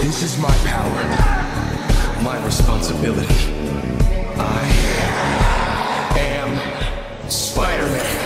This is my power, my responsibility. I am Spider-Man.